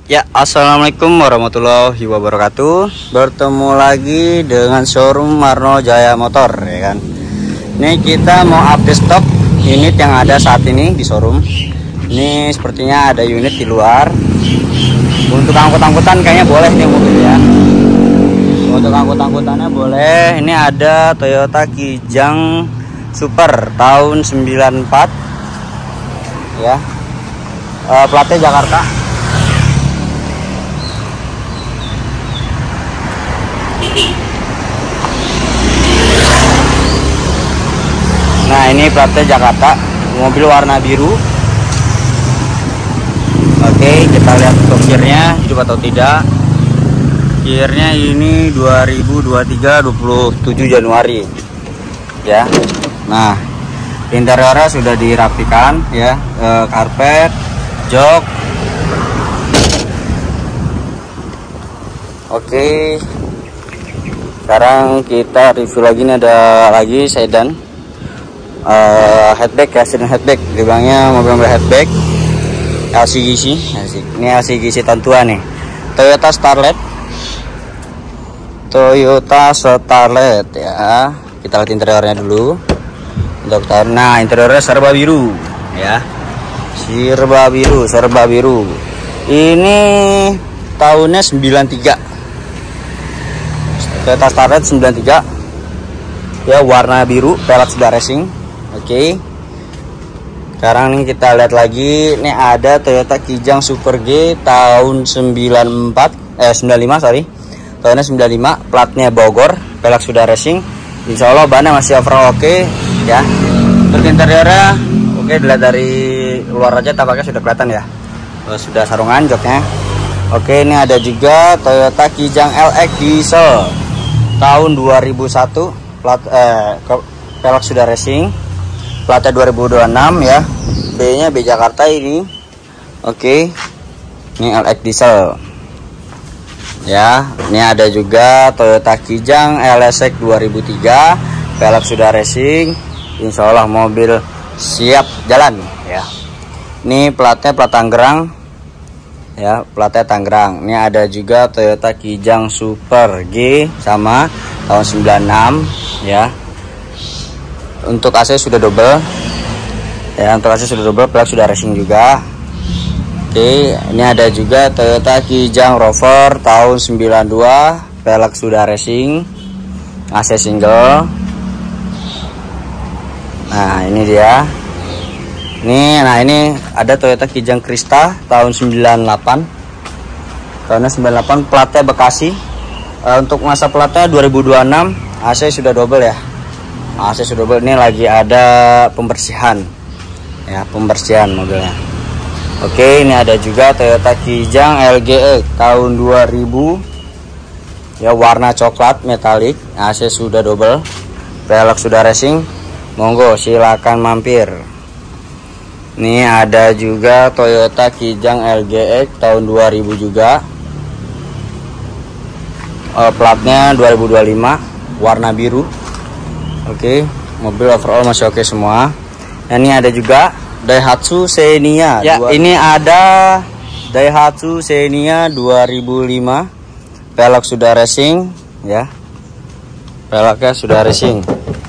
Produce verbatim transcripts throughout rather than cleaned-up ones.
Ya, assalamualaikum warahmatullahi wabarakatuh. Bertemu lagi dengan showroom Marno Jaya Motor, ya kan. Ini kita mau update stok unit yang ada saat ini di showroom. Ini sepertinya ada unit di luar. Untuk angkut-angkutan kayaknya boleh nih mobil ya. Untuk angkut-angkutannya boleh. Ini ada Toyota Kijang Super tahun sembilan empat, ya. E, platnya Jakarta. Nah, ini platnya Jakarta, mobil warna biru. Oke, kita lihat untuk gearnya coba atau tidak. Gearnya ini dua ribu dua puluh tiga dua puluh tujuh Januari, ya. Nah, interiornya sudah dirapikan, ya. E, karpet, jok. Oke, sekarang kita review lagi. Ini ada lagi sedan, uh, hatchback ya, sedan hatchback. Dibilangnya mobil-mobil hatchback L C G C. Ini L C G C tahun tua nih. Toyota Starlet, Toyota Starlet ya. Kita lihat interiornya dulu. Untuk tahun, nah interiornya serba biru ya, serba biru, serba biru. Ini tahunnya sembilan tiga. Toyota Starlet sembilan tiga ya, warna biru, pelek sudah racing. Oke, sekarang nih kita lihat lagi. Ini ada Toyota Kijang Super G tahun sembilan empat eh sembilan lima, sorry, tahunnya sembilan lima, platnya Bogor, pelek sudah racing. Insya Allah bannya masih overall oke ya. Untuk interiornya oke, dilihat dari luar aja tampaknya sudah kelihatan ya. Sudah sarungan joknya. Oke, ini ada juga Toyota Kijang L X diesel tahun dua ribu satu, plat eh pelek sudah racing, platnya dua ribu dua puluh enam ya. B-nya B Jakarta ini. Oke, ini L X diesel ya. Ini ada juga Toyota Kijang L S X dua ribu tiga, pelek sudah racing. Insya Allah mobil siap jalan ya. Ini platnya plat Tangerang ya, platnya Tangerang. Ini ada juga Toyota Kijang Super G sama tahun sembilan enam ya. Untuk A C sudah double ya, untuk A C sudah double, pelek sudah racing juga. Oke, ini ada juga Toyota Kijang Rover tahun sembilan dua, pelek sudah racing, A C single. Nah, ini dia. Nih, nah ini ada Toyota Kijang Krista tahun sembilan delapan. Tahunnya sembilan delapan, platnya Bekasi. E, untuk masa platnya dua ribu dua puluh enam, A C sudah double ya. A C sudah double. Ini lagi ada pembersihan. Ya, pembersihan mobilnya. Oke, ini ada juga Toyota Kijang L G E tahun dua ribu. Ya, warna coklat metalik, A C sudah double, pelek sudah racing. Monggo silakan mampir. Ini ada juga Toyota Kijang L G X tahun dua ribu juga. Uh, platnya dua ribu dua puluh lima, warna biru. Oke, mobil overall masih oke semua. Dan ini ada juga Daihatsu Xenia. Ya, dua... ini ada Daihatsu Xenia dua ribu lima. Pelek sudah racing ya. Peleknya sudah racing.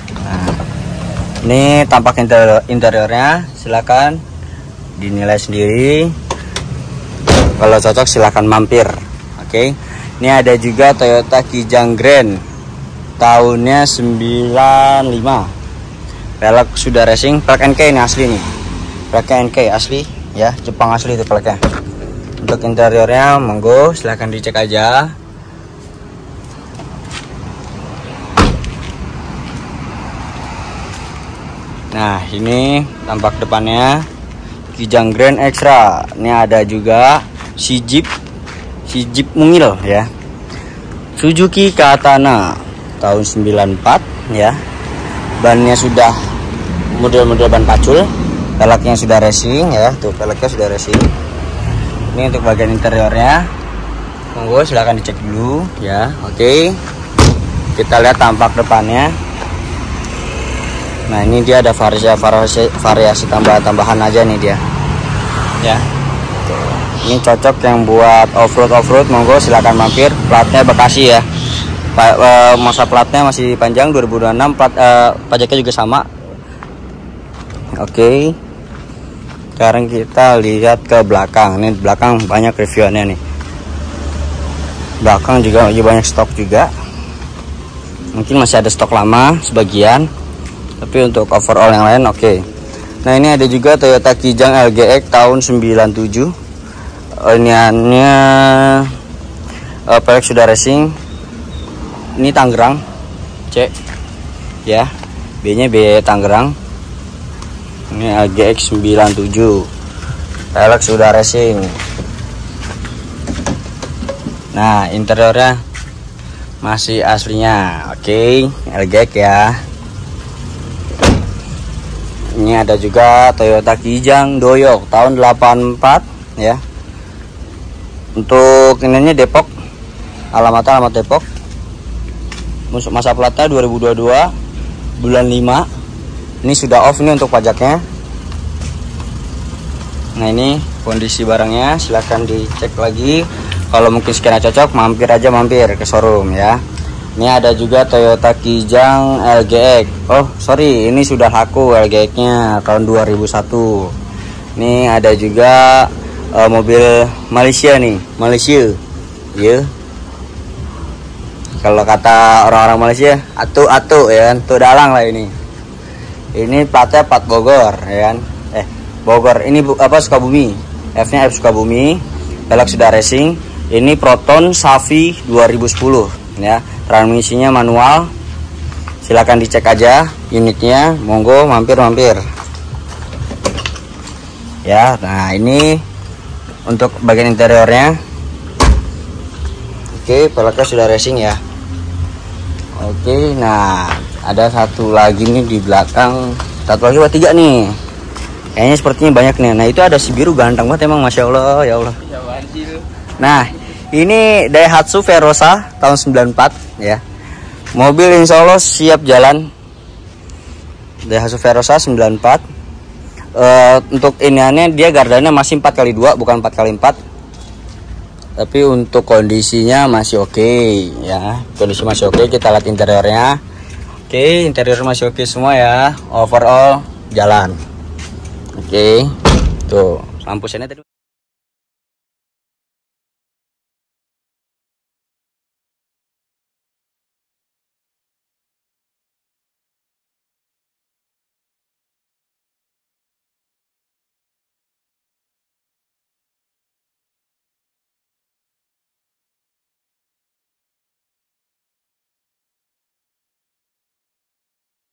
Ini tampak interior, interiornya, silakan dinilai sendiri. Kalau cocok silakan mampir. Oke, ini ada juga Toyota Kijang Grand tahunnya sembilan lima, pelek sudah racing, pelek N K ini asli nih, pelek N K asli ya, Jepang asli itu peleknya. Untuk interiornya monggo silakan dicek aja. Nah, ini tampak depannya Kijang Grand Extra. Ini ada juga si Jeep, si Jeep mungil ya, Suzuki Katana tahun sembilan empat ya. Bannya sudah model-model ban pacul, peleknya sudah racing ya, tuh peleknya sudah racing. Ini untuk bagian interiornya, monggo silahkan dicek dulu ya. Oke, kita lihat tampak depannya. Nah, ini dia ada variasi variasi, variasi tambahan-tambahan aja nih dia. Ya. Tuh. Ini cocok yang buat off-road off-road, monggo silakan mampir. Platnya Bekasi ya. Pa, e, masa platnya masih panjang dua ribu dua puluh enam, plat e, pajaknya juga sama. Oke. Sekarang kita lihat ke belakang. Ini belakang banyak reviewannya nih. Belakang juga banyak stok juga. Mungkin masih ada stok lama sebagian, tapi untuk overall yang lain oke. Okay. Nah, ini ada juga Toyota Kijang L G X tahun sembilan puluh tujuh. Ini hanya uh, pelek sudah racing. Ini Tangerang C ya, B nya B Tangerang. Ini L G X sembilan puluh tujuh, pelek sudah racing. Nah, interiornya masih aslinya. Oke, okay, L G X ya. Ini ada juga Toyota Kijang Doyok tahun delapan puluh empat ya. Untuk ininya Depok, alamatnya alamat Depok. Masa platnya dua ribu dua puluh dua bulan lima. Ini sudah off ini untuk pajaknya. Nah, ini kondisi barangnya, silahkan dicek lagi. Kalau mungkin sekiranya cocok, mampir aja mampir ke showroom ya. Ini ada juga Toyota Kijang L G X. Oh sorry, ini sudah laku L G X nya tahun dua ribu satu. Ini ada juga uh, mobil Malaysia nih, Malaysia ya yeah. Kalau kata orang-orang Malaysia, atu-atu ya kan, tuh dalang lah ini. Ini platnya plat Bogor ya kan. Eh, Bogor. Ini bu, apa Sukabumi. F-nya F Sukabumi. Pelek sudah racing. Ini Proton Safi dua ribu sepuluh ya. Transmisinya manual. Silahkan dicek aja unitnya. Monggo mampir-mampir. Ya, nah ini untuk bagian interiornya. Oke, peleknya sudah racing ya. Oke, nah ada satu lagi nih di belakang, satu lagi buat tiga nih. Kayaknya sepertinya banyak nih. Nah, itu ada si biru ganteng banget emang, masya Allah ya Allah. Nah, ini Daihatsu Verosa tahun sembilan puluh empat ya. Mobil insya Allah siap jalan. Daihatsu Verosa sembilan puluh empat. Uh, untuk iniannya dia gardanya masih empat kali dua, bukan empat kali empat. Tapi untuk kondisinya masih oke okay, ya. Kondisi masih oke, okay. Kita lihat interiornya. Oke, okay, interior masih oke okay semua ya. Overall jalan. Oke. Okay. Tuh, lampu sennya tadi